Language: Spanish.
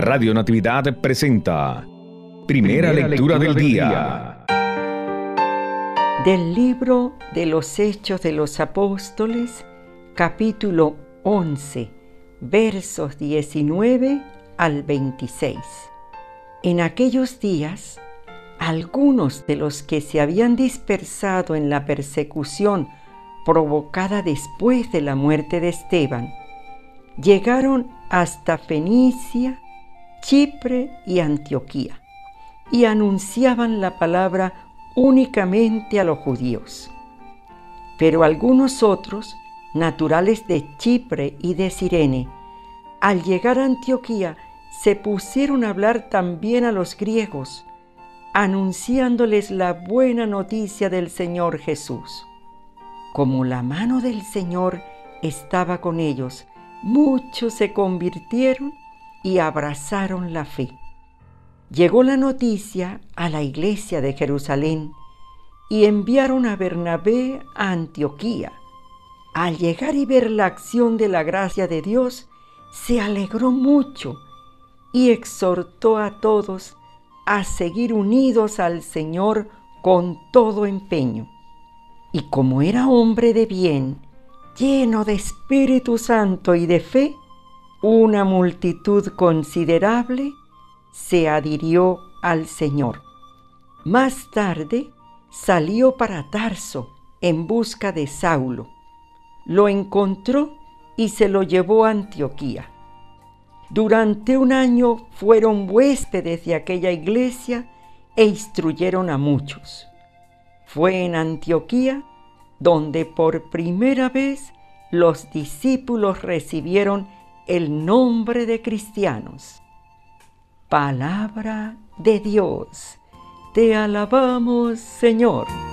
Radio Natividad presenta Primera Lectura del Día. Del libro de los Hechos de los Apóstoles, capítulo 11, versos 19 al 26. En aquellos días, algunos de los que se habían dispersado en la persecución provocada después de la muerte de Esteban, llegaron hasta Fenicia, Chipre y Antioquía, y anunciaban la palabra únicamente a los judíos. Pero algunos otros, naturales de Chipre y de Cirene, al llegar a Antioquía, se pusieron a hablar también a los griegos, anunciándoles la buena noticia del Señor Jesús. Como la mano del Señor estaba con ellos, muchos se convirtieron y abrazaron la fe. Llegó la noticia a la iglesia de Jerusalén y enviaron a Bernabé a Antioquía. Al llegar y ver la acción de la gracia de Dios, se alegró mucho y exhortó a todos a seguir unidos al Señor con todo empeño. Y como era hombre de bien, lleno de Espíritu Santo y de fe, una multitud considerable se adhirió al Señor. Más tarde salió para Tarso en busca de Saulo. Lo encontró y se lo llevó a Antioquía. Durante un año fueron huéspedes de aquella iglesia e instruyeron a muchos. Fue en Antioquía donde por primera vez los discípulos recibieron el nombre de cristianos. Palabra de Dios, te alabamos, Señor.